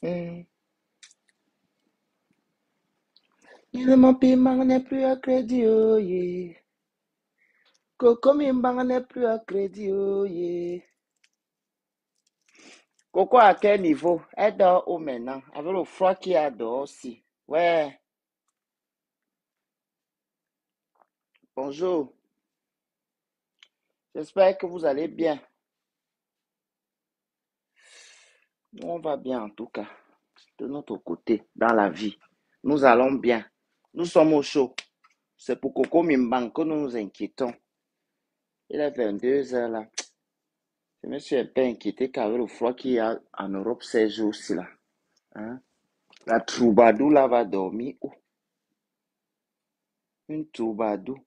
Hmm. Mon piment n'est plus à crédit, oh yeah. Coco Mimbang n'est plus à crédit, oh yeah. Coco à quel niveau? Elle dort où maintenant? Avec le froid qu'il y a dehors aussi. Ouais, bonjour. J'espère que vous allez bien. Nous, on va bien en tout cas. De notre côté, dans la vie. Nous allons bien. Nous sommes au chaud. C'est pour Coco Mimbang que nous nous inquiétons. Il est 22 heures là. Je me suis un peu inquiété qu'avec le froid qu'il y a en Europe ces jours-ci là. Hein? La troubadou là va dormir où? Une troubadou.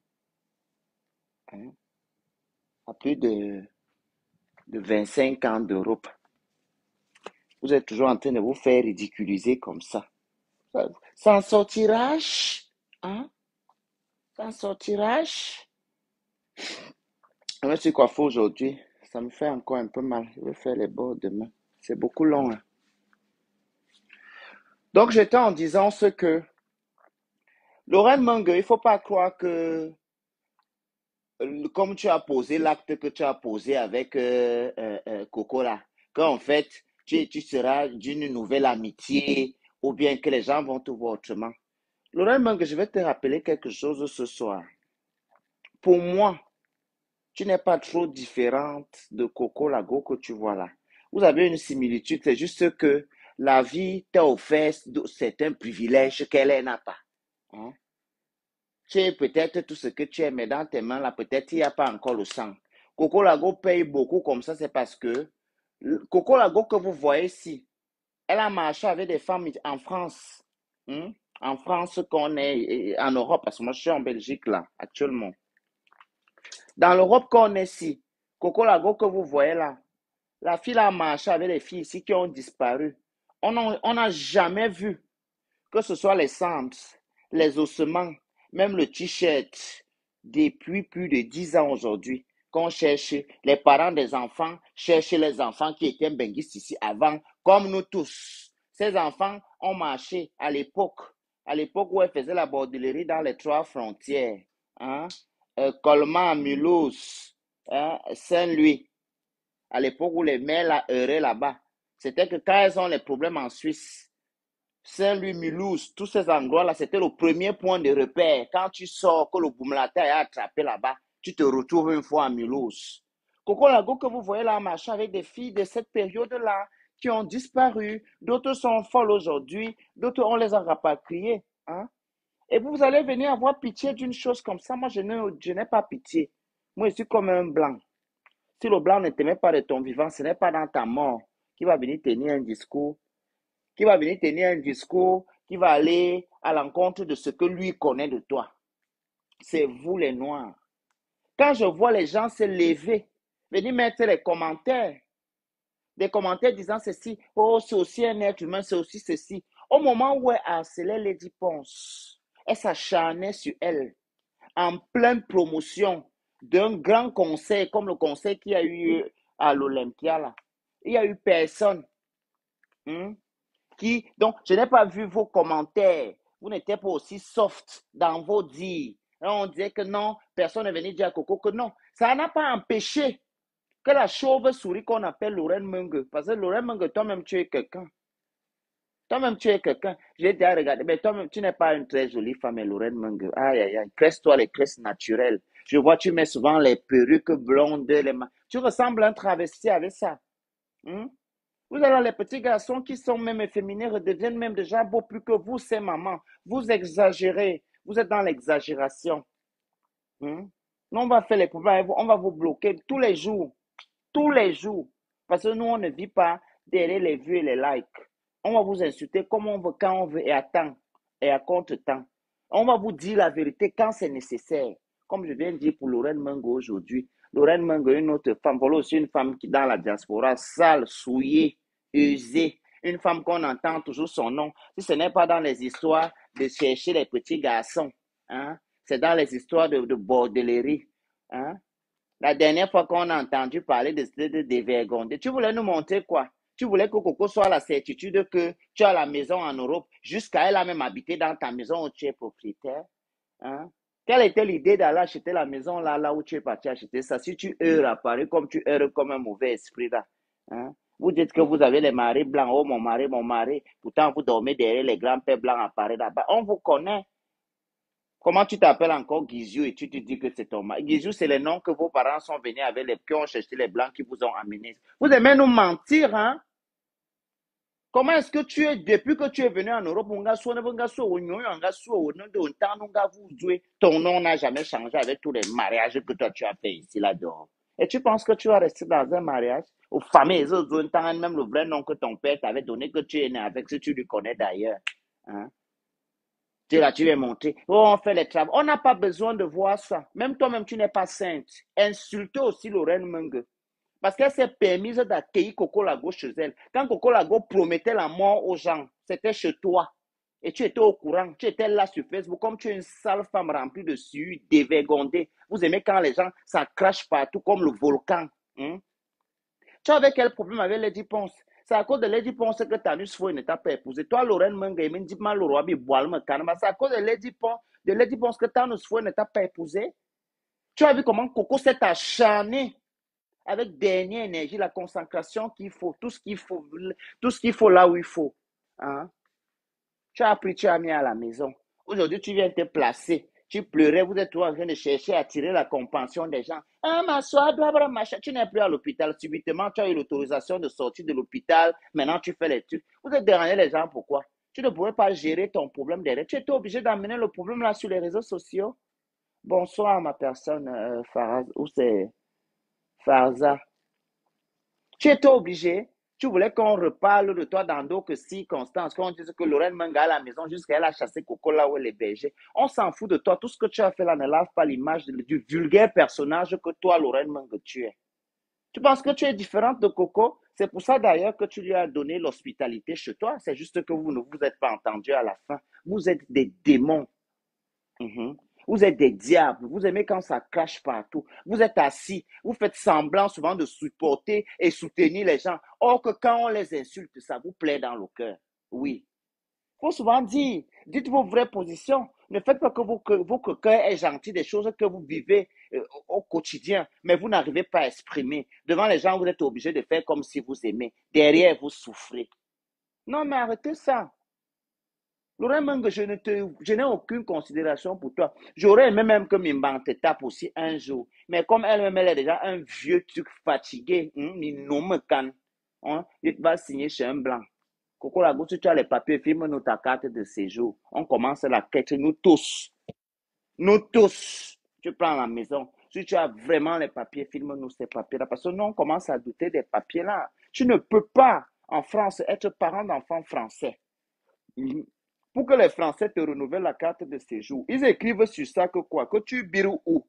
Hein? À plus de 25 ans d'Europe. Vous êtes toujours en train de vous faire ridiculiser comme ça. Ça en sortira? Hein? Ça en sortira? Je me suis coiffé aujourd'hui. Ça me fait encore un peu mal. Je vais faire les bords demain. C'est beaucoup long. Hein. Donc, j'étais en disant ce que Lorraine Mangue, il ne faut pas croire que, comme tu as posé l'acte que tu as posé avec Coco là, qu'en fait, tu seras d'une nouvelle amitié ou bien que les gens vont te voir autrement. Lorraine Mangue, je vais te rappeler quelque chose ce soir. Pour moi, tu n'es pas trop différente de Coco Lago que tu vois là. Vous avez une similitude, c'est juste que la vie t'a offert certains privilèges qu'elle n'a pas. Hein? Tu es peut-être tout ce que tu es, mais dans tes mains là, peut-être il n'y a pas encore le sang. Coco Lago paye beaucoup comme ça, c'est parce que Coco Lago que vous voyez ici, elle a marché avec des femmes en France. Hein? En France qu'on est, et en Europe, parce que moi je suis en Belgique là, actuellement. Dans l'Europe qu'on est ici, Coco Lago que vous voyez là, la fille a marché avec les filles ici qui ont disparu. On n'a jamais vu que ce soit les cendres, les ossements, même le t-shirt, depuis plus de 10 ans aujourd'hui, qu'on cherche, les parents des enfants cherchent les enfants qui étaient benguistes ici avant, comme nous tous. Ces enfants ont marché à l'époque où elle faisait la bordellerie dans les trois frontières, hein? Colmar, Mulhouse, hein? Saint-Louis, à l'époque où les mères la erraient là-bas. C'était que quand elles ont les problèmes en Suisse, Saint-Louis, Mulhouse, tous ces endroits-là, c'était le premier point de repère. Quand tu sors, que le boumlata est attrapé là-bas, tu te retrouves une fois à Mulhouse. Coco Lago que vous voyez là marcher avec des filles de cette période-là qui ont disparu, d'autres sont folles aujourd'hui, d'autres on les a rapatriées. Hein? Et vous allez venir avoir pitié d'une chose comme ça. Moi, je n'ai pas pitié. Moi, je suis comme un blanc. Si le blanc ne t'aimait pas de ton vivant, ce n'est pas dans ta mort qu'il va venir tenir un discours qui va aller à l'encontre de ce que lui connaît de toi. C'est vous les Noirs. Quand je vois les gens se lever, venir mettre les commentaires, des commentaires disant ceci, oh, c'est aussi un être humain, c'est aussi ceci. Au moment où elle harcelait Lady Ponce, elle s'acharnait sur elle en pleine promotion d'un grand concert comme le concert qu'il y a eu à l'Olympia. Là. Il n'y a eu personne. Hein? Donc, je n'ai pas vu vos commentaires. Vous n'étiez pas aussi soft dans vos dires. Et on disait que non, personne n'est venu dire à Coco que non. Ça n'a pas empêché que la chauve-souris qu'on appelle Lorraine Mungue, parce que Lorraine Mungue, toi-même, tu es quelqu'un. Toi-même, tu es quelqu'un. J'ai déjà regardé, mais toi-même, tu n'es pas une très jolie femme, Lorraine Mungue. Aïe, aïe, aïe. Cresse-toi les cresses naturelles. Je vois, tu mets souvent les perruques blondes, tu ressembles à un travesti avec ça. Hein? Vous avez les petits garçons qui sont même efféminés redeviennent même déjà beaux plus que vous, ces mamans. Vous exagérez. Vous êtes dans l'exagération. Hein? Nous, on va faire les problèmes. On va vous bloquer tous les jours. Tous les jours. Parce que nous, on ne vit pas derrière les vues et les likes. On va vous insulter comme on veut, quand on veut et à temps et à contre-temps. On va vous dire la vérité quand c'est nécessaire. Comme je viens de dire pour Lorraine Mango aujourd'hui. Lorraine Mango, une autre femme, voilà aussi une femme qui est dans la diaspora, sale, souillée, usée. Une femme qu'on entend toujours son nom. Si ce n'est pas dans les histoires de chercher les petits garçons, hein, c'est dans les histoires de bordellerie. Hein. La dernière fois qu'on a entendu parler de dévergondé, tu voulais nous montrer quoi? Tu voulais que Coco soit la certitude que tu as la maison en Europe, jusqu'à elle a même habité dans ta maison où tu es propriétaire. Hein? Quelle était l'idée d'aller acheter la maison là où tu es parti acheter ça? Si tu heures à Paris comme tu heures comme un mauvais esprit là. Hein? Vous dites que vous avez les maris blancs. Oh, mon mari, mon mari. Pourtant, vous dormez derrière les grands-pères blancs à Paris là-bas. On vous connaît. Comment tu t'appelles encore Guizou et tu te dis que c'est ton mari? Guizou, c'est le nom que vos parents sont venus avec les qui ont cherché les blancs qui vous ont amenés. Vous aimez nous mentir, hein? Comment est-ce que tu es, depuis que tu es venu en Europe, ton nom n'a jamais changé avec tous les mariages que toi tu as fait ici, là-dehors. Et tu penses que tu vas rester dans un mariage? Aux familles, même le vrai nom que ton père t'avait donné, que tu es né avec, si tu le connais d'ailleurs. Hein? Tu es là, tu es monté. Oh, on fait les travaux. On n'a pas besoin de voir ça. Même toi-même, tu n'es pas sainte. Insultez aussi Lorraine Menge. Parce qu'elle s'est permise d'accueillir Coco Lago chez elle. Quand Coco Lago promettait la mort aux gens, c'était chez toi. Et tu étais au courant. Tu étais là sur Facebook. Comme tu es une sale femme remplie de suie, dévergondée. Vous aimez quand les gens, ça crache partout comme le volcan. Hein? Tu avais quel problème avec Lady Ponce? C'est à cause de Lady Ponce que Tanus Foy ne t'a pas épousé. Toi, Lorraine Menge, c'est à cause de Lady Ponce que Tanus Foy ne t'a pas épousé. Tu as vu comment Coco s'est acharné avec dernière énergie, la concentration qu'il faut, tout ce qu'il faut là où il faut. Hein? Tu as pris, tu as mis à la maison. Aujourd'hui, tu viens te placer. Tu pleurais, vous êtes toujours en train de chercher à attirer la compassion des gens. Ah, ma soeur, blablabla, machin. Tu n'es plus à l'hôpital. Subitement, tu as eu l'autorisation de sortir de l'hôpital. Maintenant, tu fais les trucs. Vous êtes dérangé les gens, pourquoi? Tu ne pouvais pas gérer ton problème derrière. Tu étais obligé d'amener le problème là sur les réseaux sociaux. Bonsoir, ma personne, Faraz, ou c'est Farza. Tu étais obligé. Tu voulais qu'on reparle de toi dans d'autres circonstances, qu'on dise que Lorraine Manga à la maison jusqu'à elle a chassé Coco là où elle est berger. On s'en fout de toi. Tout ce que tu as fait là ne lave pas l'image du vulgaire personnage que toi, Lorraine Manga, tu es. Tu penses que tu es différente de Coco? C'est pour ça d'ailleurs que tu lui as donné l'hospitalité chez toi. C'est juste que vous ne vous êtes pas entendus à la fin. Vous êtes des démons. Mhm. Vous êtes des diables, vous aimez quand ça crache partout. Vous êtes assis, vous faites semblant souvent de supporter et soutenir les gens. Or que quand on les insulte, ça vous plaît dans le cœur. Oui. Il faut souvent dire, dites vos vraies positions. Ne faites pas que votre cœur est gentil des choses que vous vivez au quotidien, mais vous n'arrivez pas à exprimer. Devant les gens, vous êtes obligé de faire comme si vous aimez. Derrière, vous souffrez. Non, mais arrêtez ça. Laurent Menge, je n'ai aucune considération pour toi. J'aurais aimé même que Mimban te tape aussi un jour. Mais comme elle-même, elle est déjà un vieux truc fatigué, il me can. Il va signer chez un blanc. Coco Lago, si tu as les papiers, filme-nous ta carte de séjour. On commence la quête, nous tous. Nous tous. Tu prends la maison. Si tu as vraiment les papiers, filme-nous ces papiers-là. Parce que nous, on commence à douter des papiers-là. Tu ne peux pas, en France, être parent d'enfants français. Pour que les Français te renouvellent la carte de séjour. Ils écrivent sur ça que quoi? Que tu biru où?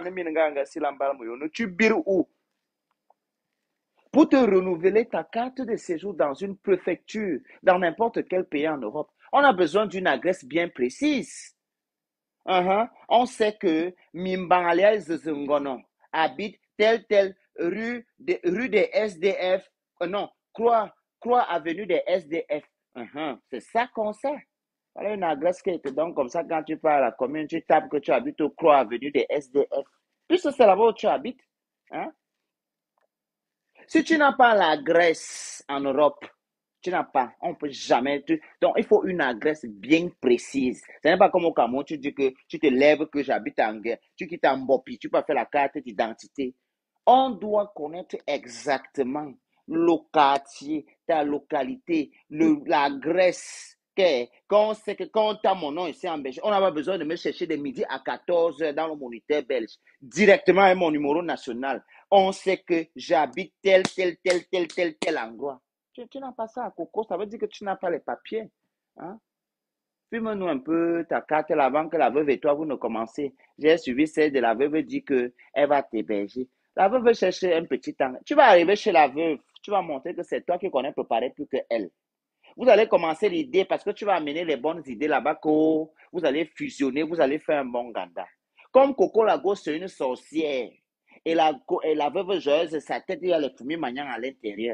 Tu biru où? Pour te renouveler ta carte de séjour dans une préfecture, dans n'importe quel pays en Europe, on a besoin d'une adresse bien précise. On sait que Mimbangalia Zungono habite telle rue des SDF, non, Croix avenue des SDF. C'est ça qu'on sait. Voilà une adresse qui te donne comme ça quand tu pars à la commune, tu tapes que tu habites au Croix avenue des SDF. Puisque c'est là-bas où tu habites. Hein? Si tu n'as pas l'adresse en Europe, tu n'as pas, on ne peut jamais. Donc, il faut une adresse bien précise. Ce n'est pas comme au Cameroun, tu dis que tu te lèves que j'habite en guerre, tu quittes en Bopi, tu peux faire la carte d'identité. On doit connaître exactement le quartier, ta localité, l'adresse. Quand on sait que quand tu as mon nom ici en Belgique, on n'a pas besoin de me chercher de midi à 14 heures dans le moniteur belge, directement avec mon numéro national. On sait que j'habite tel endroit. Tu n'as pas ça à Coco, ça veut dire que tu n'as pas les papiers. Hein? Filme-nous un peu ta carte avant que la veuve et toi, vous ne commencez. J'ai suivi celle de la veuve, dit qu'elle va t'héberger. La veuve veut chercher un petit temps. Tu vas arriver chez la veuve, tu vas montrer que c'est toi qui connais préparer plus que elle. Vous allez commencer l'idée parce que tu vas amener les bonnes idées là-bas, que vous allez fusionner, vous allez faire un bon ganda. Comme Coco Lago, c'est une sorcière. Et la veuve joyeuse, sa tête, il y a les fourmis maniants à l'intérieur.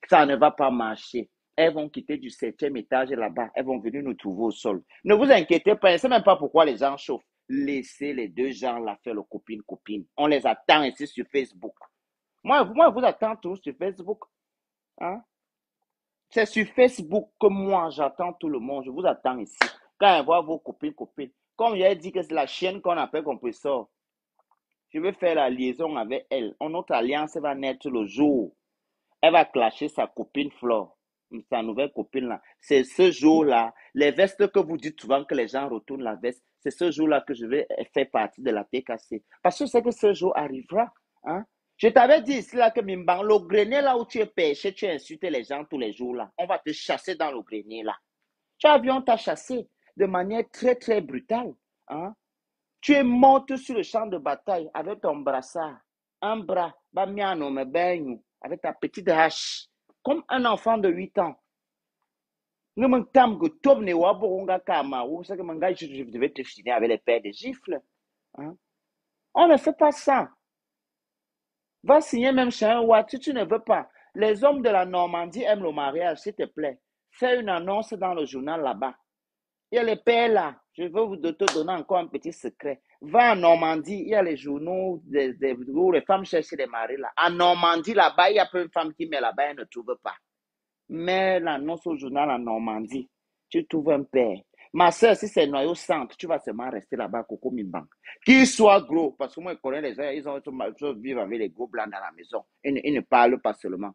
Ça ne va pas marcher. Elles vont quitter du 7e étage là-bas. Elles vont venir nous trouver au sol. Ne vous inquiétez pas. Je ne sais même pas pourquoi les gens chauffent. Laissez les deux gens là faire le copine-copine. On les attend ici sur Facebook. Moi, je vous attends tous sur Facebook. Hein? C'est sur Facebook que moi, j'attends tout le monde. Je vous attends ici. Quand on voit vos copines. Comme j'ai dit que c'est la chienne qu'on appelle compresseur. Je veux faire la liaison avec elle. Notre alliance va naître le jour. Elle va clasher sa copine Flore, sa nouvelle copine là. C'est ce jour-là, les vestes que vous dites souvent que les gens retournent la veste, c'est ce jour-là que je vais faire partie de la TKC. Parce que je sais que ce jour arrivera. Hein? Je t'avais dit ici là que Mimbang, le grenier là où tu es pêché, tu insultes les gens tous les jours là. On va te chasser dans le grenier là. Tu as vu, on t'a chassé de manière très très brutale. Hein? Tu es morte sur le champ de bataille avec ton brassard, un bras, avec ta petite hache, comme un enfant de 8 ans. Je devais te finir avec les paires de gifles. Hein? On ne fait pas ça. Va signer même chez un Watt si tu ne veux pas. Les hommes de la Normandie aiment le mariage, s'il te plaît. Fais une annonce dans le journal là-bas. Il y a les pères là. Je veux vous te donner encore un petit secret. Va en Normandie, il y a les journaux où les femmes cherchent des maris là. En Normandie, là-bas, il y a plein de femmes qui mettent là-bas et ne trouvent pas. Mais l'annonce au journal en Normandie, tu trouves un père. Ma soeur, si c'est noyau centre, tu vas seulement rester là-bas, Coco Mimbang. Qu'il soit gros, parce que moi, je connais les gens, ils vivent avec les gros blancs dans la maison. Ils ne parlent pas seulement.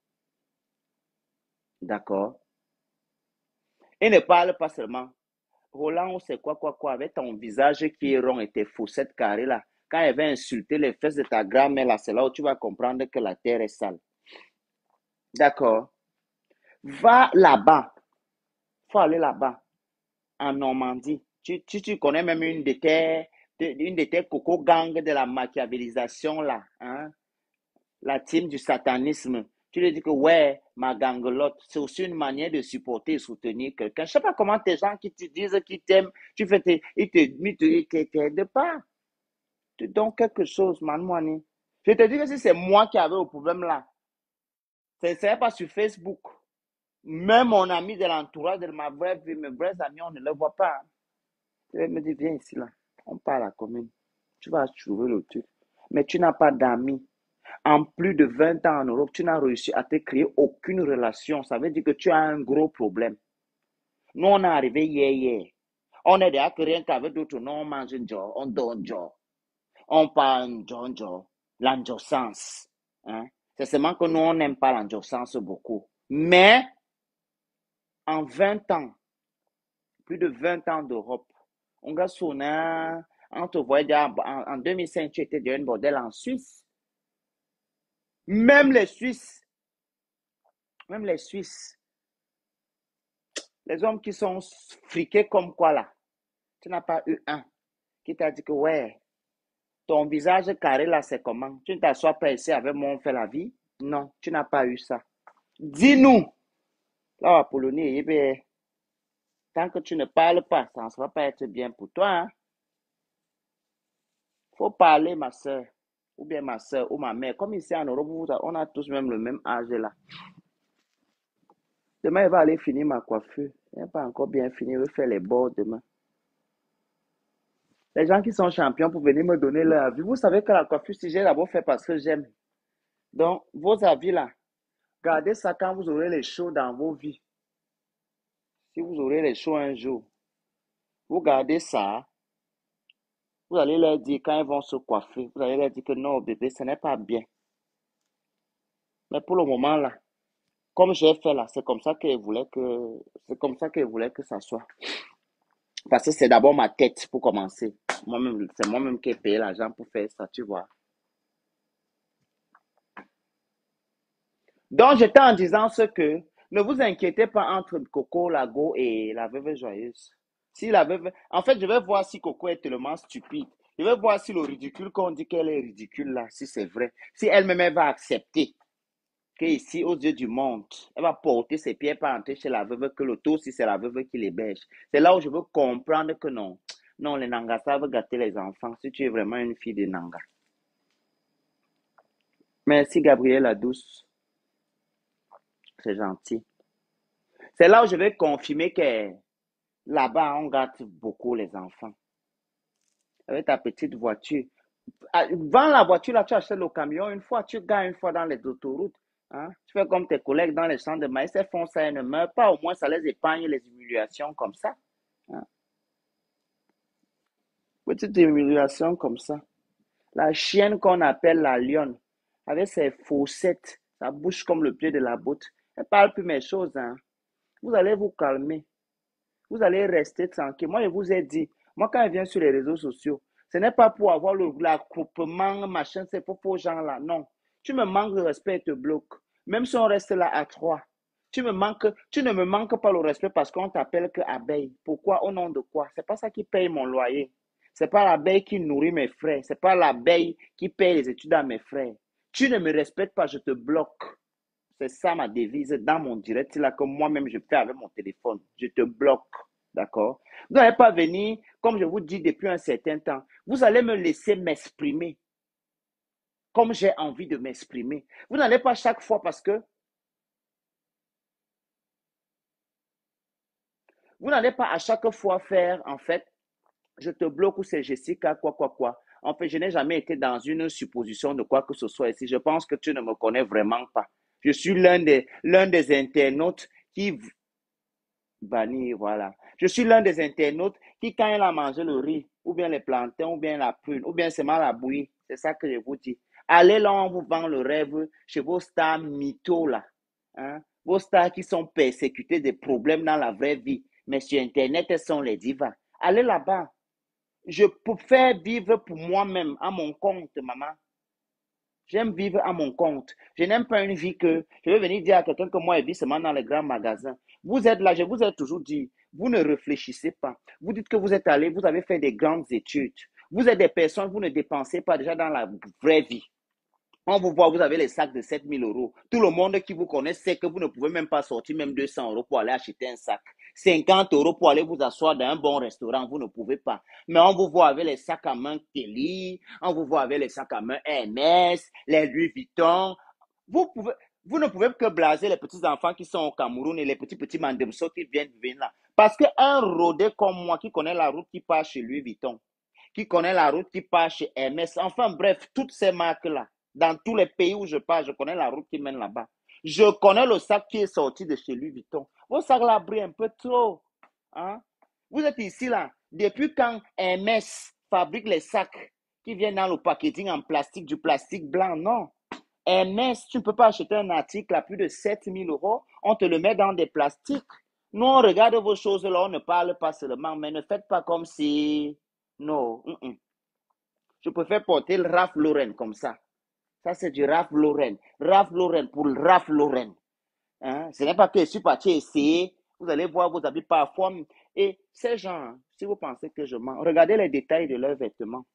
D'accord? Ils ne parlent pas seulement. Roland, c'est quoi, avec ton visage qui est rond et tes faussettes carrées là. Quand elle va insulter les fesses de ta grand-mère là, c'est là où tu vas comprendre que la terre est sale. D'accord? Va là-bas. Faut aller là-bas, en Normandie. Tu connais même une de tes coco gangs de la machiavélisation là, hein? La team du satanisme. Tu lui dis que ouais, ma gangelotte, c'est aussi une manière de supporter et soutenir quelqu'un. Je ne sais pas comment tes gens qui te disent qu'ils t'aiment, ils t'aident pas. Tu donnes quelque chose, Manouani. Je te dis que si c'est moi qui avais le problème là, ce ne serait pas sur Facebook. Même mon ami de l'entourage de ma vraie vie, mes vrais amis, on ne les voit pas. Je vais me dire, viens ici là, on parle à la commune. Tu vas trouver le truc. Mais tu n'as pas d'amis. En plus de 20 ans en Europe, tu n'as réussi à te créer aucune relation. Ça veut dire que tu as un gros problème. Nous, on est arrivé hier. On est déjà que rien qu'avec d'autres noms, on mange un jour, on dort un jour. On parle John, l'endurance. Hein? C'est seulement que nous, on n'aime pas l'endurance beaucoup. Mais, en 20 ans, plus de 20 ans d'Europe, on a sonné, on te voyait déjà, en 2005, tu étais déjà une bordel en Suisse. Même les Suisses, les hommes qui sont friqués comme quoi là, tu n'as pas eu un qui t'a dit que ouais, ton visage carré là, c'est comment? Tu ne t'assois pas ici avec moi, on fait la vie? Non, tu n'as pas eu ça. Dis-nous, là, Apollonie, eh bien, tant que tu ne parles pas, ça ne va pas être bien pour toi. Hein? Faut parler, ma soeur, ou bien ma soeur, ou ma mère. Comme ici en Europe, on a tous même le même âge là. Demain, il va aller finir ma coiffure. Il n'est pas encore bien fini, il veut faire les bords demain. Les gens qui sont champions pour venir me donner leur avis. Vous savez que la coiffure, si j'ai d'abord fait parce que j'aime. Donc, vos avis là, gardez ça quand vous aurez les shows dans vos vies. Si vous aurez les shows un jour, vous gardez ça. Vous allez leur dire quand ils vont se coiffer, vous allez leur dire que non, bébé, ce n'est pas bien. Mais pour le moment là, comme j'ai fait là, c'est comme ça qu'ils voulaient que ça soit. Parce que c'est d'abord ma tête pour commencer. Moi-même, c'est moi-même qui ai payé l'argent pour faire ça, tu vois. Donc, j'étais en disant ce que ne vous inquiétez pas entre Coco Lago et la veuve joyeuse. Si la veuve, en fait, je vais voir si Coco est tellement stupide. Je vais voir si le ridicule qu'on dit qu'elle est ridicule là, si c'est vrai. Si elle-même elle va accepter que ici, aux yeux du monde, elle va porter ses pieds pour entrer chez la veuve, que le tour, si c'est la veuve qui l'héberge. C'est là où je veux comprendre que non. Non, les Nangas savent gâter les enfants si tu es vraiment une fille de Nanga. Merci, Gabrielle la douce. C'est gentil. C'est là où je vais confirmer que là-bas, on gâte beaucoup les enfants. Avec ta petite voiture. Ah, vends la voiture, là, tu achètes le camion une fois, tu gagnes une fois dans les autoroutes. Hein? Tu fais comme tes collègues dans les champs de maïs, ils font ça, ils ne meurent pas. Au moins, ça les épargne les humiliations comme ça. Hein? Petite humiliation comme ça. La chienne qu'on appelle la lionne, avec ses fossettes, sa bouche comme le pied de la botte. Elle parle plus mes choses. Hein? Vous allez vous calmer. Vous allez rester tranquille. Moi, je vous ai dit, moi, quand je viens sur les réseaux sociaux, ce n'est pas pour avoir l'accroupement, machin, c'est pour aux gens là. Non. Tu me manques de respect et te bloque. Même si on reste là à trois. Tu ne me manques pas le respect parce qu'on t'appelle que abeille. Pourquoi? Au nom de quoi? C'est pas ça qui paye mon loyer. C'est pas l'abeille qui nourrit mes frères. C'est pas l'abeille qui paye les études à mes frères. Tu ne me respectes pas, je te bloque. C'est ça ma devise dans mon direct là que moi-même je fais avec mon téléphone. Je te bloque. D'accord? Vous n'allez pas venir, comme je vous dis depuis un certain temps, vous allez me laisser m'exprimer comme j'ai envie de m'exprimer. Vous n'allez pas chaque fois parce que vous n'allez pas à chaque fois faire, en fait, je te bloque ou c'est Jessica, quoi. En fait, je n'ai jamais été dans une supposition de quoi que ce soit ici. Je pense que tu ne me connais vraiment pas. Je suis l'un des internautes qui banni, voilà. Je suis l'un des internautes qui, quand il a mangé le riz, ou bien les plantains, ou bien la prune, ou bien c'est mal à bouillir, c'est ça que je vous dis. Allez là, on vous vend le rêve chez vos stars mythos là. Hein? Vos stars qui sont persécutées des problèmes dans la vraie vie. Mais sur Internet, elles sont les divas. Allez là-bas. Je peux faire vivre pour moi-même, à mon compte, maman. J'aime vivre à mon compte. Je n'aime pas une vie que je vais venir dire à quelqu'un que moi, je vis seulement dans les grands magasins. Vous êtes là, je vous ai toujours dit, vous ne réfléchissez pas. Vous dites que vous êtes allé, vous avez fait des grandes études. Vous êtes des personnes, vous ne dépensez pas déjà dans la vraie vie. On vous voit, vous avez les sacs de 7 000 euros. Tout le monde qui vous connaît sait que vous ne pouvez même pas sortir même 200 euros pour aller acheter un sac. 50 euros pour aller vous asseoir dans un bon restaurant, vous ne pouvez pas. Mais on vous voit avec les sacs à main Kelly, on vous voit avec les sacs à main Hermès, les Louis Vuitton. Vous pouvez, vous ne pouvez que blaser les petits enfants qui sont au Cameroun et les petits mandemso qui viennent venir là. Parce qu'un rodé comme moi qui connaît la route qui part chez Louis Vuitton, qui connaît la route qui part chez Hermès. Enfin bref, toutes ces marques-là, dans tous les pays où je pars, je connais la route qui mène là-bas. Je connais le sac qui est sorti de chez Louis Vuitton. Vos sacs là brillent un peu trop. Hein? Vous êtes ici là. Depuis quand Hermès fabrique les sacs qui viennent dans le packaging en plastique, du plastique blanc? Non. Hermès, tu ne peux pas acheter un article à plus de 7 000 euros. On te le met dans des plastiques. Nous, on regarde vos choses là, on ne parle pas seulement, mais ne faites pas comme si non. Je préfère porter le Ralph Lauren comme ça. Ça, c'est du Ralph Lauren. Ralph Lauren pour le Ralph Lauren. Hein? Ce n'est pas que je suis parti essayer. Vous allez voir vos habits parfois. Et ces gens, si vous pensez que je mens, regardez les détails de leurs vêtements.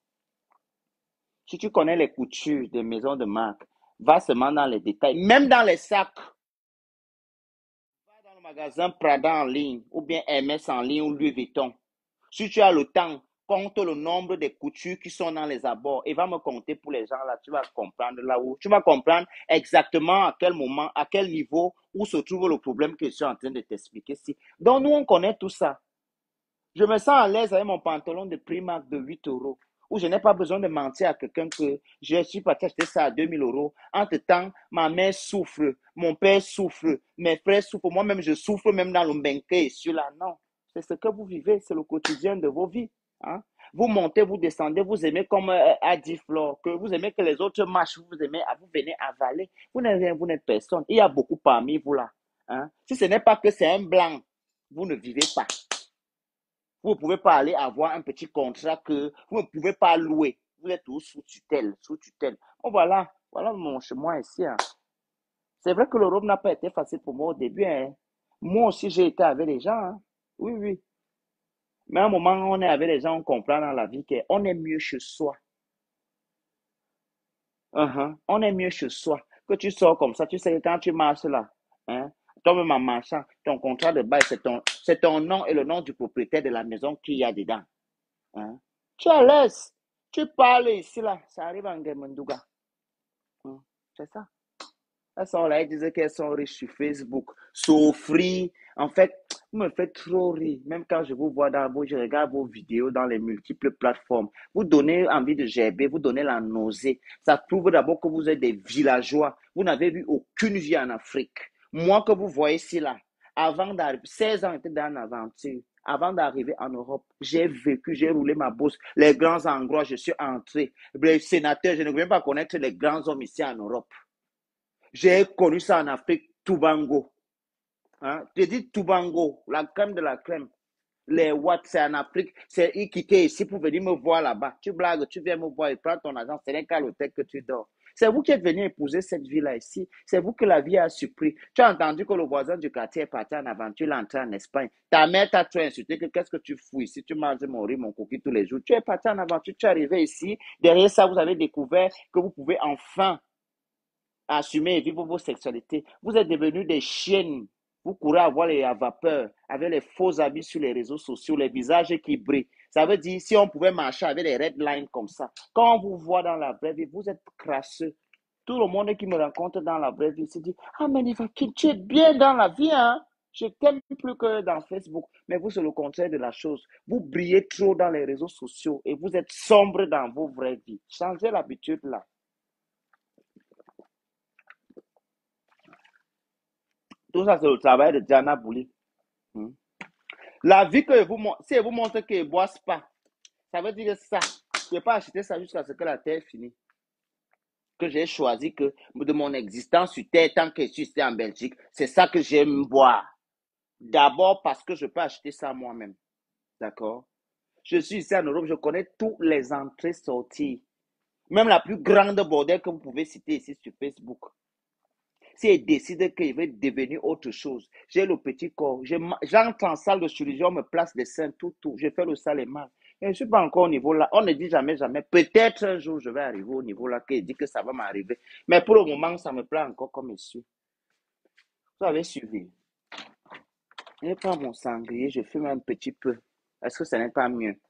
Si tu connais les coutures des maisons de marque, va seulement dans les détails. Même dans les sacs. Va dans le magasin Prada en ligne, ou bien Hermès en ligne, ou Louis Vuitton. Si tu as le temps, compte le nombre de coutures qui sont dans les abords et va me compter pour les gens là. Tu vas comprendre là où. Tu vas comprendre exactement à quel moment, à quel niveau, où se trouve le problème que je suis en train de t'expliquer. Donc, nous, on connaît tout ça. Je me sens à l'aise avec mon pantalon de Primark de 8 euros, où je n'ai pas besoin de mentir à quelqu'un que je suis parti acheter ça à 2 000 euros. Entre-temps, ma mère souffre, mon père souffre, mes frères souffrent, moi-même je souffre même dans le Mbenke et celui-là. Non, c'est ce que vous vivez, c'est le quotidien de vos vies. Hein? Vous montez, vous descendez, vous aimez comme a dit Flore, que vous aimez que les autres marchent, vous aimez, vous venez avaler. Vous n'êtes rien, vous n'êtes personne. Il y a beaucoup parmi vous là. Hein? Si ce n'est pas que c'est un blanc, vous ne vivez pas. Vous ne pouvez pas aller avoir un petit contrat que vous ne pouvez pas louer. Vous êtes tous sous tutelle, sous tutelle. Oh, voilà mon chemin ici. Hein. C'est vrai que l'Europe n'a pas été facile pour moi au début. Hein. Moi aussi, j'ai été avec les gens. Hein. Oui, oui. Mais à un moment, on est avec les gens, on comprend dans la vie qu'on est mieux chez soi. On est mieux chez soi. Que tu sors comme ça, tu sais que quand tu marches là, hein, toi-même en marchant, ton contrat de bail, c'est ton nom et le nom du propriétaire de la maison qu'il y a dedans. Hein. Tu es à l'aise. Tu parles ici, là. Ça arrive en Gemenduga. C'est ça. Elles sont là, elles disent qu'elles sont riches sur Facebook. S'offrir. En fait, vous me faites trop rire. Même quand je vous vois je regarde vos vidéos dans les multiples plateformes. Vous donnez envie de gerber, vous donnez la nausée. Ça prouve d'abord que vous êtes des villageois. Vous n'avez vu aucune vie en Afrique. Moi que vous voyez ici, là, avant d'arriver, 16 ans, j'étais dans l'aventure. Avant d'arriver en Europe, j'ai vécu, j'ai roulé ma bourse. Les grands endroits, je suis entré. Les sénateurs, je ne veux même pas connaître les grands hommes ici en Europe. J'ai connu ça en Afrique, Tubango. Hein? Je dis Tubango, la crème de la crème. Les Watts, c'est en Afrique. C'est ils quittaient ici pour venir me voir là-bas. Tu blagues, tu viens me voir et prends ton argent. Ce n'est qu'à l'hôtel que tu dors. C'est vous qui êtes venu épouser cette vie-là ici. C'est vous que la vie a surpris. Tu as entendu que le voisin du quartier est parti en aventure, il est entré en Espagne. Ta mère t'a trop insulté que qu'est-ce que tu fous ici? Tu manges mon riz, mon coquille tous les jours. Tu es parti en aventure, tu es arrivé ici. Derrière ça, vous avez découvert que vous pouvez enfin assumer et vivre vos sexualités. Vous êtes devenus des chiennes. Vous courez à voir les vapeurs avec les faux habits sur les réseaux sociaux, les visages qui brillent. Ça veut dire, si on pouvait marcher avec des red lines comme ça, quand on vous voit dans la vraie vie, vous êtes crasseux. Tout le monde qui me rencontre dans la vraie vie se dit, ah, mais tu es bien dans la vie, hein? Je t'aime plus que dans Facebook. Mais vous, c'est le contraire de la chose. Vous brillez trop dans les réseaux sociaux et vous êtes sombre dans vos vraies vies. Changez l'habitude là. Tout ça, c'est le travail de Diana Bouli. Hmm. La vie que vous montre, si elle vous montre qu'elle ne boit pas, ça veut dire que ça. Je n'ai pas acheté ça jusqu'à ce que la terre finisse. Que j'ai choisi que de mon existence sur terre, tant que je suis ici en Belgique, c'est ça que j'aime boire. D'abord parce que je peux acheter ça moi-même. D'accord? Je suis ici en Europe, je connais tous les entrées-sorties. Même la plus grande bordel que vous pouvez citer ici sur Facebook. Si elle décide qu'il veut devenir autre chose, j'ai le petit corps, j'entre en salle de chirurgie, on me place des seins, tout, je fais le sale et mal. Et je ne suis pas encore au niveau là. On ne dit jamais, jamais. Peut-être un jour, je vais arriver au niveau là, qui dit que ça va m'arriver. Mais pour le moment, ça me plaît encore comme ici. Vous avez suivi. Je prends mon sanglier, je fume un petit peu. Est-ce que ce n'est pas mieux?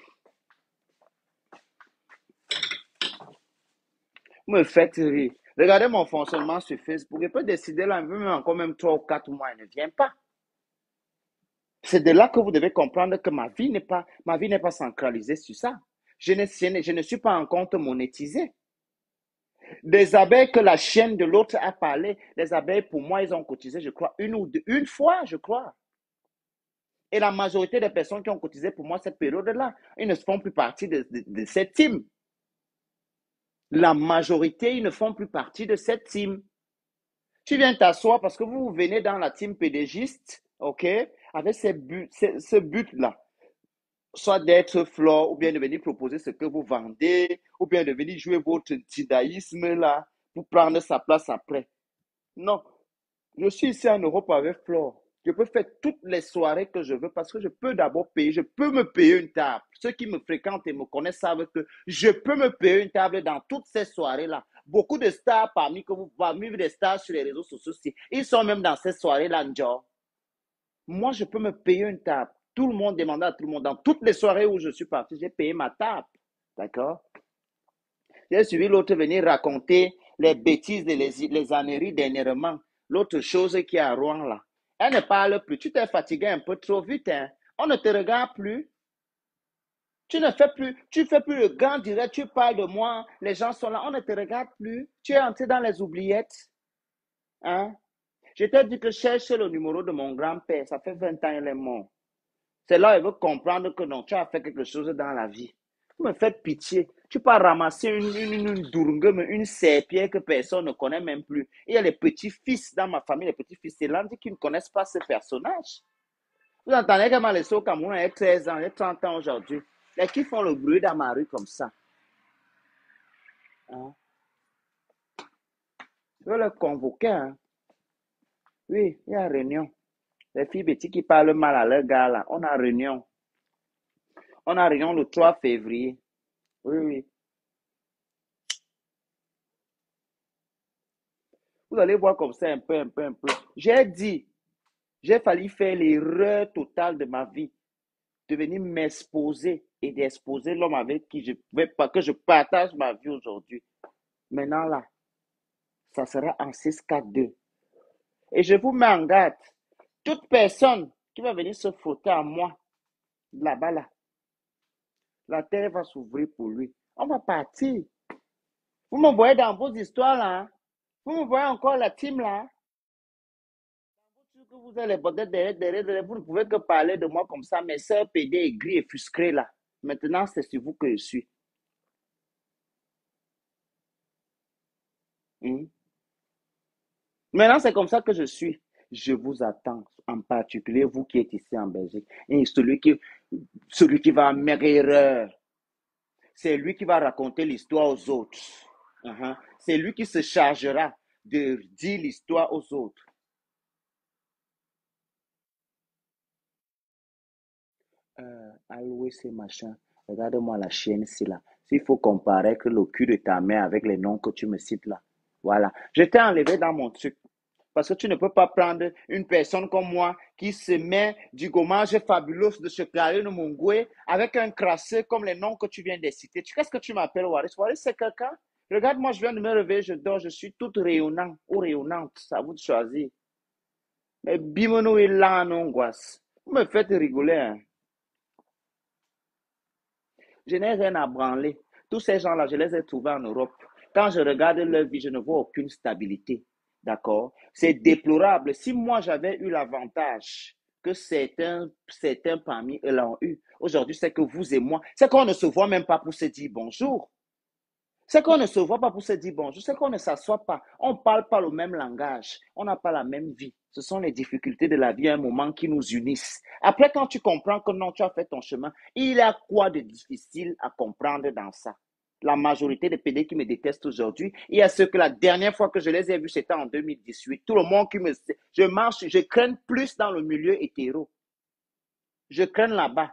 Vous me faites rire. Regardez mon fonctionnement sur Facebook. Je peux décider là, même encore même 3 ou 4 mois, il ne vient pas. C'est de là que vous devez comprendre que ma vie n'est pas centralisée sur ça. Je ne suis pas en compte monétisé. Des abeilles que la chienne de l'autre a parlé, les abeilles, pour moi, ils ont cotisé, je crois, une fois, je crois. Et la majorité des personnes qui ont cotisé pour moi cette période-là, ils ne font plus partie de cette team. La majorité, ils ne font plus partie de cette team. Tu viens t'asseoir parce que vous venez dans la team pédégiste, ok, avec ce but-là. Soit d'être flore, ou bien de venir proposer ce que vous vendez, ou bien de venir jouer votre tidaïsme là, pour prendre sa place après. Non, je suis ici en Europe avec Flore. Je peux faire toutes les soirées que je veux parce que je peux d'abord payer, je peux me payer une table. Ceux qui me fréquentent et me connaissent savent que je peux me payer une table dans toutes ces soirées-là. Beaucoup de stars parmi des stars sur les réseaux sociaux, ils sont même dans ces soirées-là, Njor. Moi, je peux me payer une table. Tout le monde demandait à tout le monde. Dans toutes les soirées où je suis parti, j'ai payé ma table. D'accord? J'ai suivi l'autre venir raconter les bêtises et les âneries dernièrement. L'autre chose qui est à Rouen là. Elle ne parle plus. Tu t'es fatigué un peu trop vite. Hein? On ne te regarde plus. Tu fais plus le grand direct. Tu parles de moi. Les gens sont là. On ne te regarde plus. Tu es entré dans les oubliettes. Hein? Je t'ai dit que cherche le numéro de mon grand-père. Ça fait 20 ans qu'il est mort. C'est là où il veut comprendre que non, tu as fait quelque chose dans la vie. Vous me faites pitié. Tu peux ramasser une dourngeme, une serpillère que personne ne connaît même plus. Il y a les petits-fils dans ma famille, les petits-fils de qui ne connaissent pas ce personnage. Vous entendez que Malaisie au Cameroun a 13 ans, il a 30 ans aujourd'hui. Et qui font le bruit dans ma rue comme ça? Hein? Je veux le convoquer. Hein? Oui, il y a réunion. Les filles petits qui parlent mal à leur gars là, on a réunion. On a réunion le 3 février. Oui, oui. Vous allez voir comme ça un peu, un peu, un peu. J'ai dit, j'ai failli faire l'erreur totale de ma vie, de venir m'exposer et d'exposer l'homme avec qui je pouvais pas, que je partage ma vie aujourd'hui. Maintenant là, Ça sera en 6-4-2. Et je vous mets en garde. Toute personne qui va venir se frotter à moi, là-bas, là, la terre va s'ouvrir pour lui. On va partir. Vous me voyez dans vos histoires, là. Hein? Vous me voyez encore la team, là. Que vous allez derrière, vous ne pouvez que parler de moi comme ça. Mes soeurs PD aigris et frustrées, là. Maintenant, c'est sur vous que je suis. Hmm? Maintenant, c'est comme ça que je suis. Je vous attends, en particulier vous qui êtes ici en Belgique. Et celui qui va faire erreur, c'est lui qui va raconter l'histoire aux autres. C'est lui qui se chargera de dire l'histoire aux autres. Alloué ces machins. Regarde-moi la chienne ici là. S'il faut comparer que le cul de ta mère avec les noms que tu me cites là. Voilà. Je t'ai enlevé dans mon truc. Parce que tu ne peux pas prendre une personne comme moi qui se met du gommage fabuleux de ce carré de Mongoué avec un crassé comme les noms que tu viens de citer. Qu'est-ce que tu m'appelles, Waris? Waris, c'est quelqu'un? Regarde, moi, je viens de me réveiller, je dors, je suis toute rayonnante ou rayonnante. C'est à vous de choisir. Mais bimono est là en angoisse. Vous me faites rigoler, hein. Je n'ai rien à branler. Tous ces gens-là, je les ai trouvés en Europe. Quand je regarde leur vie, je ne vois aucune stabilité. D'accord? C'est déplorable. Si moi, j'avais eu l'avantage que certains parmi eux l'ont eu, aujourd'hui, c'est que vous et moi, c'est qu'on ne se voit même pas pour se dire bonjour. C'est qu'on ne se voit pas pour se dire bonjour, c'est qu'on ne s'assoit pas, on ne parle pas le même langage, on n'a pas la même vie. Ce sont les difficultés de la vie à un moment qui nous unissent. Après, quand tu comprends que non, tu as fait ton chemin, il y a quoi de difficile à comprendre dans ça? La majorité des PD qui me détestent aujourd'hui, il y a ceux que la dernière fois que je les ai vus, c'était en 2018. Tout le monde qui me... Je marche, je crains plus dans le milieu hétéro. Je crains là-bas.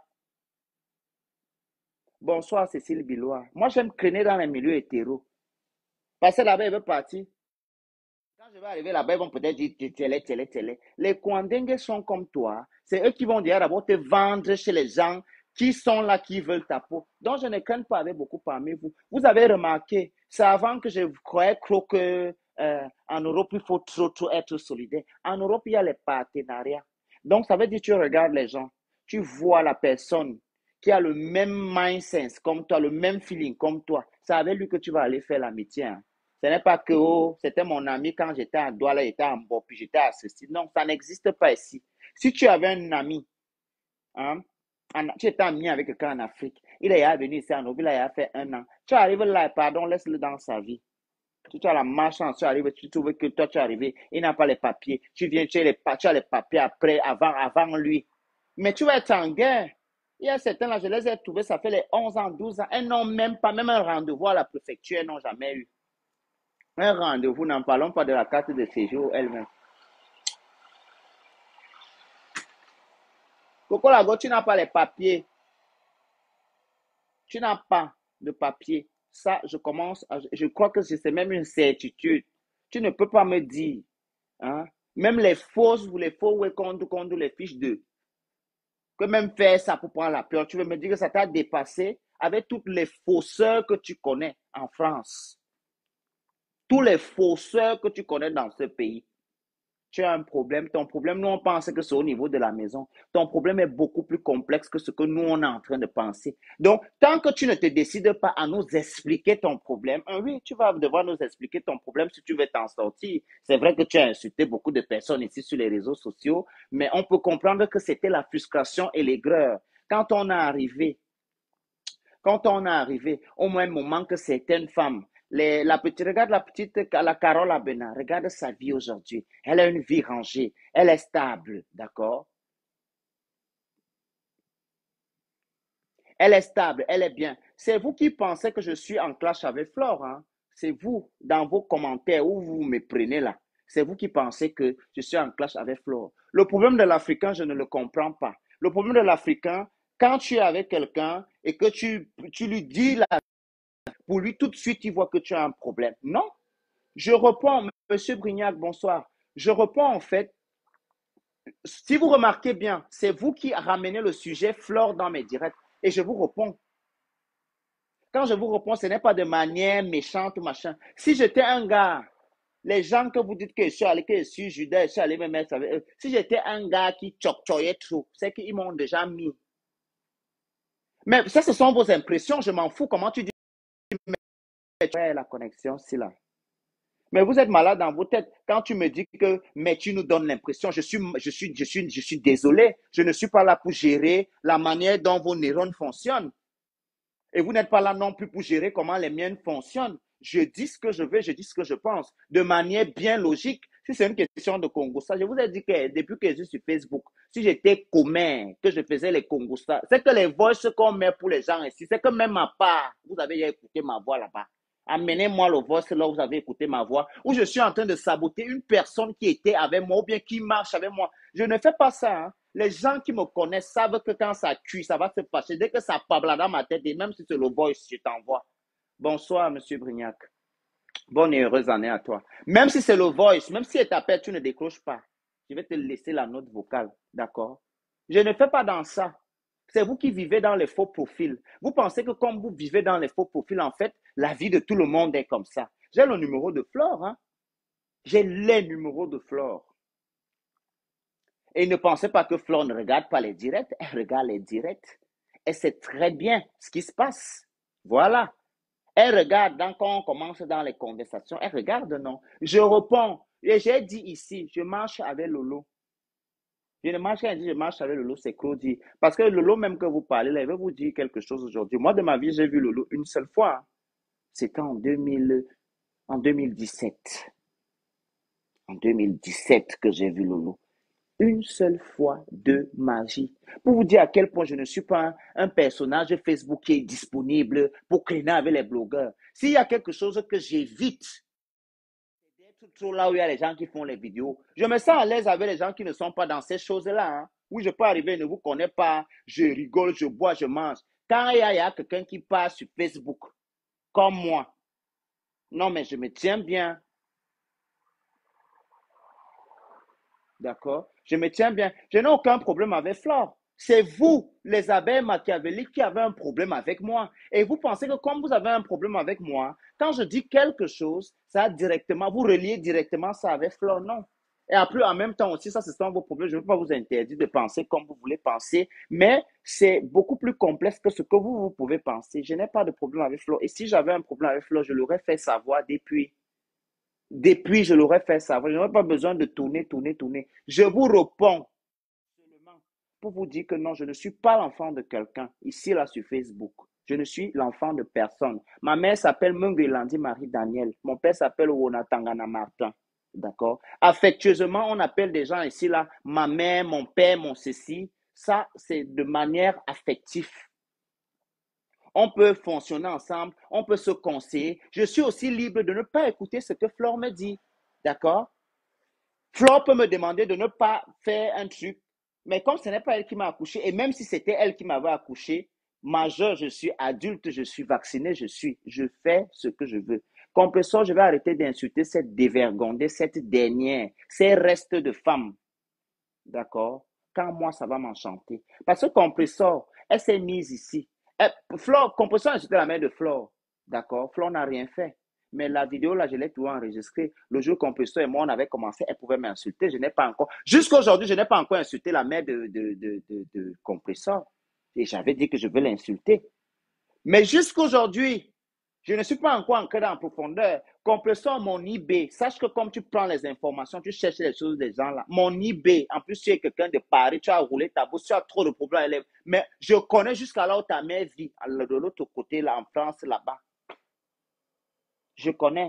Bonsoir, Cécile Billois. Moi, j'aime craigner dans les milieux hétéros. Parce que là-bas, il veut partir. Quand je vais arriver là-bas, ils vont peut-être dire télé. Les Kwandengue sont comme toi. C'est eux qui vont dire d'abord te vendre chez les gens qui sont là, qui veulent ta peau. Donc, je ne crains pas avec beaucoup parmi vous. Vous avez remarqué, c'est avant que je croyais que en Europe, il faut trop être solidaire. En Europe, il y a les partenariats. Donc, ça veut dire que tu regardes les gens, tu vois la personne qui a le même mindset comme toi, le même feeling comme toi. C'est avec lui que tu vas aller faire l'amitié. Hein. Ce n'est pas que oh, c'était mon ami quand j'étais à Douala, j'étais à Mbo, puis j'étais à ceci. Non, ça n'existe pas ici. Si tu avais un ami, hein, tu étais ami avec quelqu'un en Afrique, il est venu ici en Europe, il a fait 1 an. Tu arrives là, pardon, laisse-le dans sa vie. Tu as la malchance, tu arrives, tu trouves que toi tu es arrivé, il n'a pas les papiers. Tu viens, tu as les papiers après, avant lui. Mais tu vas être en guerre. Il y a certains là, je les ai trouvés, ça fait les 11 ans, 12 ans. Elles n'ont même pas, même un rendez-vous à la préfecture, elles n'ont jamais eu. Un rendez-vous, n'en parlons pas de la carte de séjour elle-même. Coco Lago, tu n'as pas les papiers. Tu n'as pas de papiers. Ça, je crois que c'est même une certitude. Tu ne peux pas me dire, hein, même les fausses ou les faux contre les fiches de, que même faire ça pour prendre la peur. Tu veux me dire que ça t'a dépassé avec toutes les fausseurs que tu connais en France. Tous les fausseurs que tu connais dans ce pays. Tu as un problème. Ton problème, nous, on pense que c'est au niveau de la maison. Ton problème est beaucoup plus complexe que ce que nous, on est en train de penser. Donc, tant que tu ne te décides pas à nous expliquer ton problème, oui, tu vas devoir nous expliquer ton problème si tu veux t'en sortir. C'est vrai que tu as insulté beaucoup de personnes ici sur les réseaux sociaux, mais on peut comprendre que c'était la frustration et l'aigreur. Quand on est arrivé, au même moment que certaines femmes, regarde la petite, la Carole Abena, regarde sa vie aujourd'hui. Elle a une vie rangée, elle est stable, d'accord? Elle est stable, elle est bien. C'est vous qui pensez que je suis en clash avec Flore, hein? C'est vous, dans vos commentaires, où vous me prenez là. C'est vous qui pensez que je suis en clash avec Flore. Le problème de l'Africain, je ne le comprends pas. Le problème de l'Africain, quand tu es avec quelqu'un et que tu lui dis la pour lui, tout de suite, il voit que tu as un problème. Non, je reprends, Monsieur Brignac, bonsoir. Je reprends en fait, si vous remarquez bien, c'est vous qui ramenez le sujet Flore dans mes directs et je vous réponds. Quand je vous réponds, ce n'est pas de manière méchante ou machin. Si j'étais un gars, Les gens que vous dites que je suis allé, que je suis Judas, je suis allé me mettre avec eux. Si j'étais un gars qui tchok-tchoyait trop, c'est qu'ils m'ont déjà mis. Mais ça, ce sont vos impressions, je m'en fous. Comment tu dis ouais, la connexion, c'est là. Mais vous êtes malade dans vos têtes. Quand tu me dis que, mais tu nous donnes l'impression, je suis désolé. Je ne suis pas là pour gérer la manière dont vos neurones fonctionnent. Et vous n'êtes pas là non plus pour gérer comment les miennes fonctionnent. Je dis ce que je veux, je dis ce que je pense, de manière bien logique. Si c'est une question de Congossa, je vous ai dit que depuis que je suis sur Facebook, si j'étais commun, que je faisais les Congossa, c'est que les voices qu'on met pour les gens ici, c'est que même à part, vous avez écouté ma voix là-bas. Amenez-moi le voice là où vous avez écouté ma voix, où je suis en train de saboter une personne qui était avec moi ou bien qui marche avec moi. Je ne fais pas ça. Hein. Les gens qui me connaissent savent que quand ça cuit, ça va se passer. Dès que ça parle dans ma tête, et même si c'est le voice, je t'envoie. Bonsoir, Monsieur Brignac. Bonne et heureuse année à toi. Même si c'est le voice, même si elle t'appelle, tu ne décroches pas. Je vais te laisser la note vocale, d'accord? Je ne fais pas dans ça. C'est vous qui vivez dans les faux profils. Vous pensez que comme vous vivez dans les faux profils, en fait, la vie de tout le monde est comme ça. J'ai le numéro de Flore, hein? J'ai les numéros de Flore. Et ne pensez pas que Flore ne regarde pas les directs. Elle regarde les directs. Elle sait très bien ce qui se passe. Voilà. Elle regarde quand on commence dans les conversations. Elle regarde, non. Je réponds. Et j'ai dit ici, je marche avec Lolo. Je ne marche pas, je marche avec Lolo, c'est Claudie. Parce que Lolo, même que vous parlez, là, il va vous dire quelque chose aujourd'hui. Moi, de ma vie, j'ai vu Lolo une seule fois. C'était en 2017. En 2017 que j'ai vu Lolo. Une seule fois de ma vie. Pour vous dire à quel point je ne suis pas un personnage Facebook qui est disponible pour traîner avec les blogueurs. S'il y a quelque chose que j'évite, c'est d'être trop là où il y a les gens qui font les vidéos. Je me sens à l'aise avec les gens qui ne sont pas dans ces choses-là. Hein. Oui, je peux arriver, je ne vous connais pas, je rigole, je bois, je mange. Quand il y a quelqu'un qui passe sur Facebook, comme moi, non, mais je me tiens bien. D'accord? Je me tiens bien. Je n'ai aucun problème avec Flore. C'est vous, les abeilles machiavéliques, qui avez un problème avec moi. Et vous pensez que comme vous avez un problème avec moi, quand je dis quelque chose, ça directement, vous reliez directement ça avec Flore. Non. Et après, en même temps aussi, ça, ce sont vos problèmes. Je ne veux pas vous interdire de penser comme vous voulez penser, mais c'est beaucoup plus complexe que ce que vous pouvez penser. Je n'ai pas de problème avec Flore. Et si j'avais un problème avec Flore, je l'aurais fait savoir depuis. Depuis, je l'aurais fait savoir. Je n'aurais pas besoin de tourner. Je vous réponds seulement pour vous dire que non, je ne suis pas l'enfant de quelqu'un ici, là, sur Facebook. Je ne suis l'enfant de personne. Ma mère s'appelle Mungwelandi Marie-Daniel. Mon père s'appelle Wonatangana Martin. D'accord? Affectueusement, on appelle des gens ici, là, ma mère, mon père, mon ceci. Ça, c'est de manière affective. On peut fonctionner ensemble, on peut se conseiller. Je suis aussi libre de ne pas écouter ce que Flore me dit. D'accord? Flore peut me demander de ne pas faire un truc, mais comme ce n'est pas elle qui m'a accouché, et même si c'était elle qui m'avait accouché, majeur, je suis adulte, je suis vacciné, je fais ce que je veux. Compresseur, je vais arrêter d'insulter cette dévergondée, cette dernière, ces restes de femme. D'accord? Quand moi, ça va m'enchanter. Parce que Compressor, elle s'est mise ici. Flore, Compressor a insulté la mère de Flore. D'accord? Flore n'a rien fait. Mais la vidéo, là, je l'ai tout enregistrée. Le jour où Compressor et moi, on avait commencé, elle pouvait m'insulter. Je n'ai pas encore, jusqu'à aujourd'hui, je n'ai pas encore insulté la mère de Compressor. Et j'avais dit que je vais l'insulter. Mais jusqu'aujourd'hui, je ne suis pas encore ancré en profondeur. Compresseur, mon IB. Sache que comme tu prends les informations, tu cherches les choses des gens là. Mon IB, en plus, tu es quelqu'un de Paris, tu as roulé ta bourse, tu as trop de problèmes. Mais je connais jusqu'à là où ta mère vit, de l'autre côté, là, en France, là-bas. Je connais.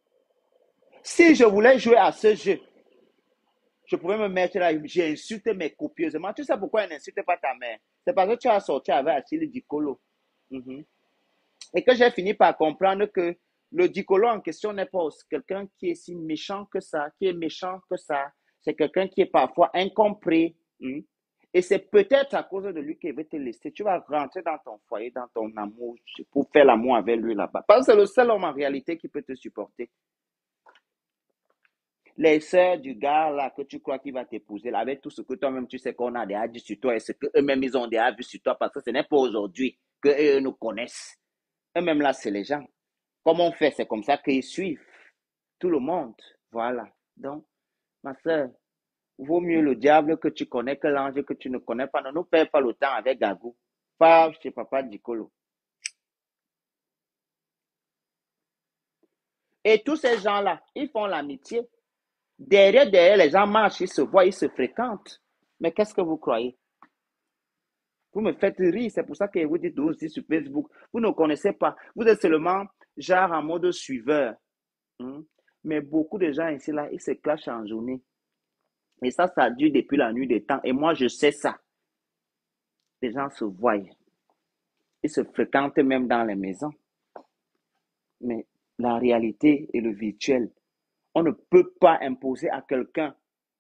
Si je voulais jouer à ce jeu, je pouvais me mettre là, j'ai insulté mes copieusement. Tu sais pourquoi elle n'insulte pas ta mère? C'est parce que tu as sorti avec Achille Dicolo. Mhm. Et que j'ai fini par comprendre que le dicolo en question n'est pas quelqu'un qui est si méchant que ça, qui est méchant que ça. C'est quelqu'un qui est parfois incompris. Et c'est peut-être à cause de lui qu'il veut te laisser. Tu vas rentrer dans ton foyer, dans ton amour, pour faire l'amour avec lui là-bas. Parce que c'est le seul homme en réalité qui peut te supporter. Les sœurs du gars là que tu crois qu'il va t'épouser, là, avec tout ce que toi-même tu sais qu'on a déjà dit sur toi et ce qu'eux-mêmes ils ont déjà vu sur toi, parce que ce n'est pas aujourd'hui qu'eux nous connaissent. Eux-mêmes là, c'est les gens. Comment on fait? C'est comme ça qu'ils suivent tout le monde. Voilà. Donc, ma soeur, vaut mieux le diable que tu connais que l'ange que tu ne connais pas. Ne nous perds pas le temps avec Gagou. Pas chez Papa Dicolo. Et tous ces gens-là, ils font l'amitié. Derrière, les gens marchent, ils se voient, ils se fréquentent. Mais qu'est-ce que vous croyez? Vous me faites rire, c'est pour ça que vous dites aussi sur Facebook. Vous ne connaissez pas. Vous êtes seulement genre en mode suiveur. Hein. Mais beaucoup de gens ici, là, ils se clashent en journée. Et ça dure depuis la nuit des temps. Et moi, je sais ça. Les gens se voient. Ils se fréquentent même dans les maisons. Mais la réalité et le virtuel, on ne peut pas imposer à quelqu'un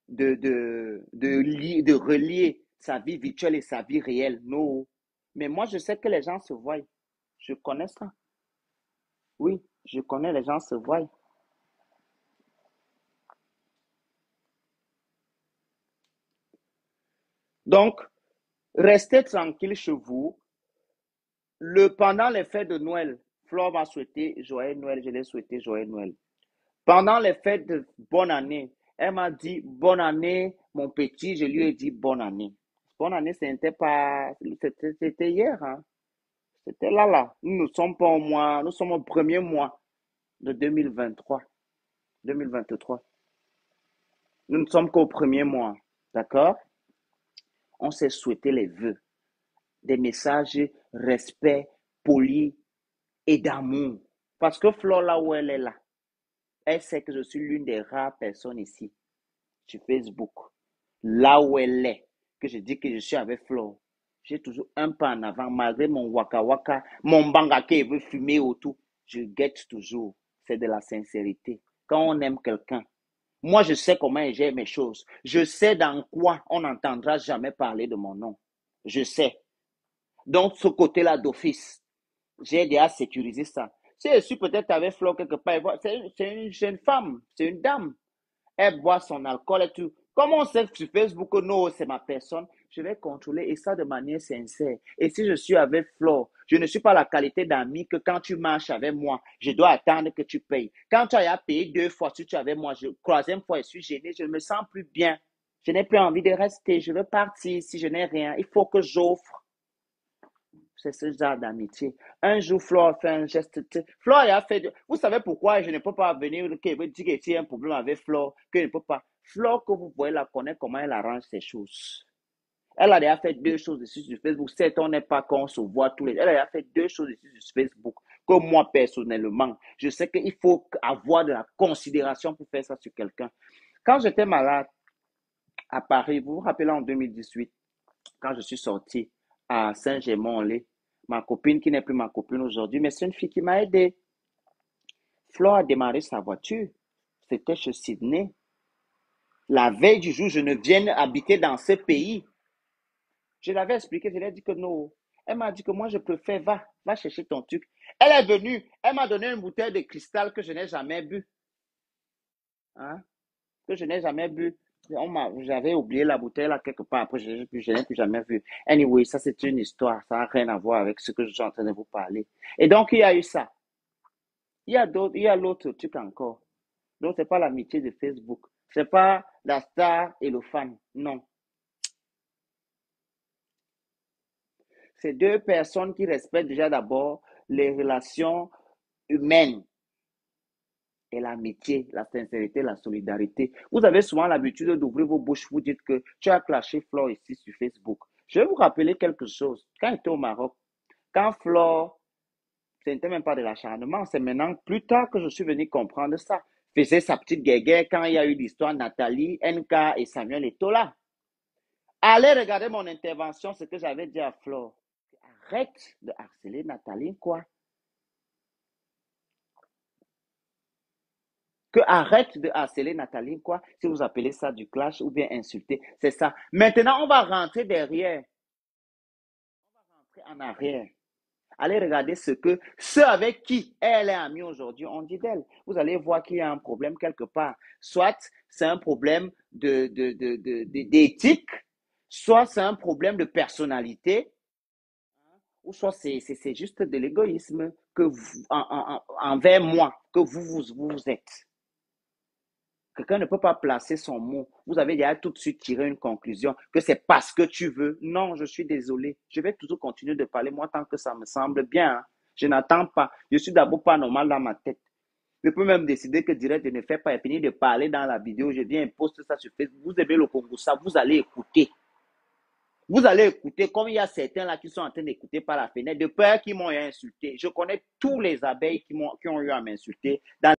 de relier sa vie virtuelle et sa vie réelle. Non. Mais moi, je sais que les gens se voient. Je connais ça. Oui, je connais les gens se voient. Donc, restez tranquille chez vous. Pendant les fêtes de Noël, Flore m'a souhaité joyeux Noël, je l'ai souhaité joyeux Noël. Pendant les fêtes de bonne année, elle m'a dit bonne année, mon petit, je lui ai dit bonne année. Bonne année, c'était pas, c'était hier, hein. C'était là, là. Nous ne sommes pas au mois, nous sommes au premier mois de 2023, 2023. Nous ne sommes qu'au premier mois, d'accord? On s'est souhaité les vœux, des messages respect, poli et d'amour. Parce que Flore, là où elle est là, elle sait que je suis l'une des rares personnes ici sur Facebook, là où elle est, que je dis que je suis avec Flore. J'ai toujours un pas en avant, malgré mon waka waka, mon bangake veut fumer autour. Je guette toujours. C'est de la sincérité. Quand on aime quelqu'un, moi je sais comment j'ai mes choses. Je sais dans quoi on n'entendra jamais parler de mon nom. Je sais. Donc ce côté-là d'office, j'ai déjà sécurisé ça. Si je suis peut-être avec Flo quelque part, c'est une jeune femme, c'est une dame. Elle boit son alcool et tout. Comme on sait sur Facebook que non, c'est ma personne, je vais contrôler et ça de manière sincère. Et si je suis avec Flo, je ne suis pas la qualité d'ami que quand tu marches avec moi, je dois attendre que tu payes. Quand tu as payé deux fois, si tu es avec moi, troisième fois, je suis gêné, je ne me sens plus bien. Je n'ai plus envie de rester, je veux partir si je n'ai rien. Il faut que j'offre. C'est ce genre d'amitié. Un jour, Flo a fait un geste. Flo a fait. Vous savez pourquoi je ne peux pas venir, que veut dire que s'il y a un problème avec Flo, que je ne peux pas. Flo, que vous voyez la connaître comment elle arrange ses choses. Elle a déjà fait deux choses ici sur Facebook. Certes, on n'est pas qu'on se voit tous les. Elle a déjà fait deux choses ici sur Facebook. Que moi, personnellement, je sais qu'il faut avoir de la considération pour faire ça sur quelqu'un. Quand j'étais malade à Paris, vous vous rappelez en 2018, quand je suis sorti à Saint-Germain-en-Laye, ma copine qui n'est plus ma copine aujourd'hui, mais c'est une fille qui m'a aidé. Flo a démarré sa voiture. C'était chez Sydney. La veille du jour, je ne viens habiter dans ce pays. Je l'avais expliqué, je lui ai dit que non. Elle m'a dit que moi, je préfère, va chercher ton truc. Elle est venue, elle m'a donné une bouteille de cristal que je n'ai jamais bu. Hein, que je n'ai jamais bu. J'avais oublié la bouteille là quelque part. Après, je n'ai plus jamais vu. Anyway, ça c'est une histoire. Ça n'a rien à voir avec ce que je suis en train de vous parler. Et donc, il y a eu ça. Il y a l'autre truc encore. Donc, c'est pas l'amitié de Facebook. C'est pas la star et le fan. Non. C'est deux personnes qui respectent déjà d'abord les relations humaines et l'amitié, la sincérité, la solidarité. Vous avez souvent l'habitude d'ouvrir vos bouches, vous dites que tu as clashé Flore ici sur Facebook. Je vais vous rappeler quelque chose. Quand j'étais au Maroc, quand Flore, ce n'était même pas de l'acharnement, c'est maintenant plus tard que je suis venu comprendre ça. Faisait sa petite guéguerre quand il y a eu l'histoire Nathalie, NK et Samuel Eto'o. Allez regarder mon intervention, ce que j'avais dit à Flore. Arrête de harceler Nathalie, quoi. Que arrête de harceler Nathalie, quoi, si vous appelez ça du clash ou bien insulter, c'est ça. Maintenant, on va rentrer derrière, rentrer en arrière. Allez regarder ceux avec qui elle est amie aujourd'hui, on dit d'elle. Vous allez voir qu'il y a un problème quelque part. Soit c'est un problème d'éthique, soit c'est un problème de personnalité, ou soit c'est juste de l'égoïsme que envers moi, que vous êtes. quelqu'un ne peut pas placer son mot. Vous avez déjà tout de suite tiré une conclusion que c'est parce que tu veux. Non, je suis désolé. Je vais toujours continuer de parler, moi, tant que ça me semble bien. Hein. Je n'attends pas. Je suis d'abord pas normal dans ma tête. Je peux même décider que direct, je ne fais pas et finir de parler dans la vidéo. Je viens et poste ça sur Facebook. Vous aimez le Congo, ça, vous allez écouter. Vous allez écouter, comme il y a certains là qui sont en train d'écouter par la fenêtre, de peur qu'ils m'ont insulté. Je connais tous les abeilles qui ont eu à m'insulter. Dans